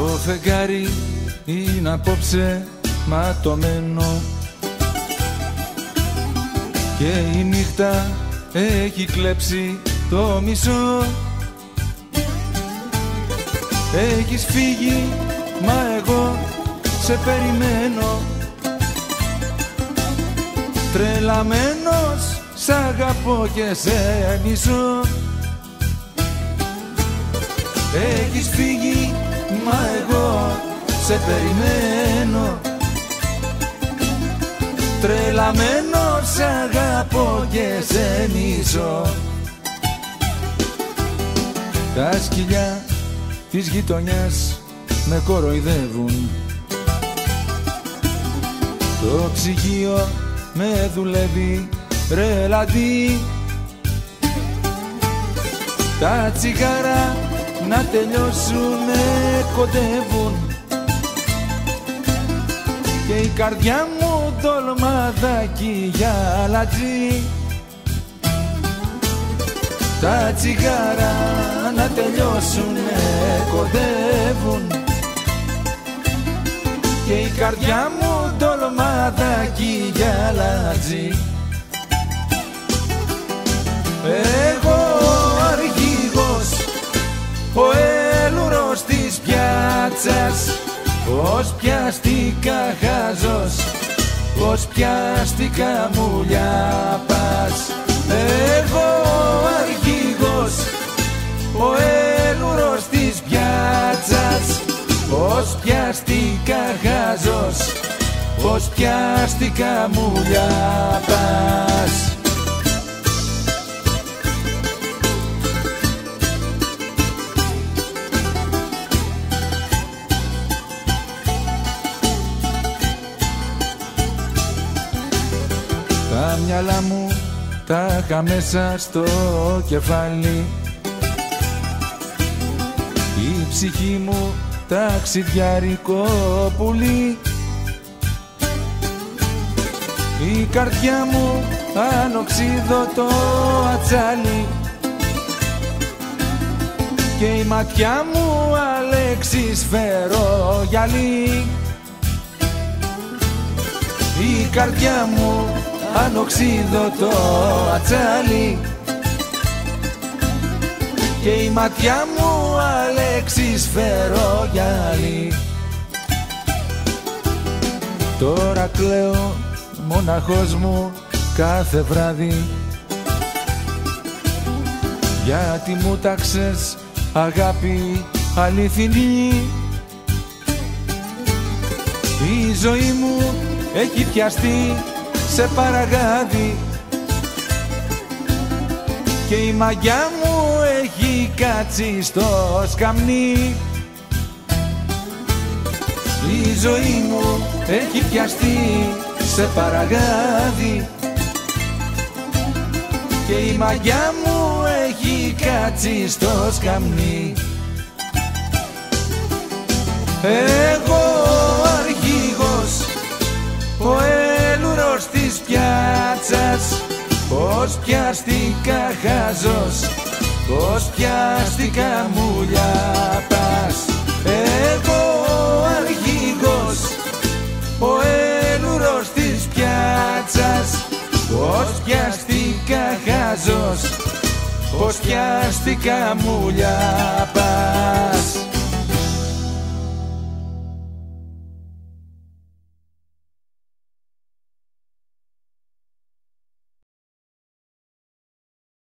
Το φεγγάρι είναι απόψε ματωμένο και η νύχτα έχει κλέψει το μισό. Έχεις φύγει, μα εγώ σε περιμένω. Τρελαμένος σ' αγαπώ και σε μισώ. Έχεις φύγει, μα εγώ σε περιμένω. Τρελαμένος σ' αγαπώ και σε μισώ. Τα σκυλιά της γειτονιάς με κοροϊδεύουν. Το ψυγείο με δουλεύει ρελαντί. Τα τσιγάρα να τελειώσουνε κοντεύουν και η καρδιά μου τολμαδάκι για αλατζή. Τα τσιγάρα να τελειώσουνε κοντεύουν και η καρδιά μου τολμαδάκι για αλατζή. Εγώ αρχηγός, ο έλουρος της πιάτσας, πως πιάστηκα χάζος, πως πιάστηκα μουλιά πας. Εγώ αρχηγός, ο έλουρος της πιάτσας, πως πιάστηκα χάζος, πως πιάστηκα μουλιά πας. Τα μυαλά μου τα είχα μέσα στο κεφάλι, η ψυχή μου ταξιδιάρικο πουλί. Η καρδιά μου ανοξίδωτο ατσάλι και η ματιά μου αλεξισφαίρο γυαλί. Η καρδιά μου ανοξίδωτο ατσάλι και η ματιά μου αλεξισφαίρο γυαλί. Τώρα κλαίω μοναχός μου κάθε βράδυ, γιατί μου τάξες αγάπη αληθινή. Η ζωή μου έχει πιαστεί σε παραγάδι και η μαγιά μου έχει κάτσει στο σκαμνί. Η ζωή μου έχει πιαστεί σε παραγάδι και η μαγιά μου έχει κάτσει στο σκαμνί. Εγώ αρχηγός, ο έλουρος της πιάτσας, πως πιάστηκα χάζος, πως πιάστηκα μουλιά πας. Εγώ αρχηγός, ο έλουρος της πιάτσας, πως πιάστηκα χάζος, πως πιάστηκα μουλιά πας.